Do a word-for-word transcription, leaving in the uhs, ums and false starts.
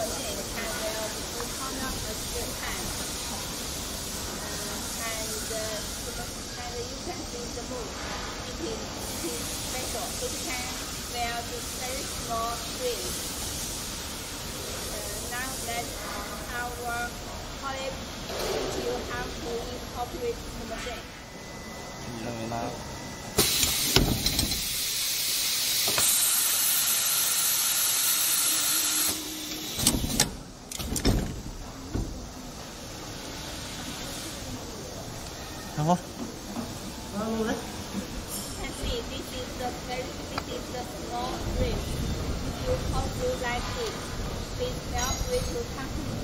machine can weld two corners at the same time. Uh, and, uh, and you can see the move. It is, it is special. It can weld very small strings. Uh, now that our colleague teach you how to operate the machine. Rồi nào. Không. You can see this is the very this is the small string. If you hold it like this, please feel free to continue.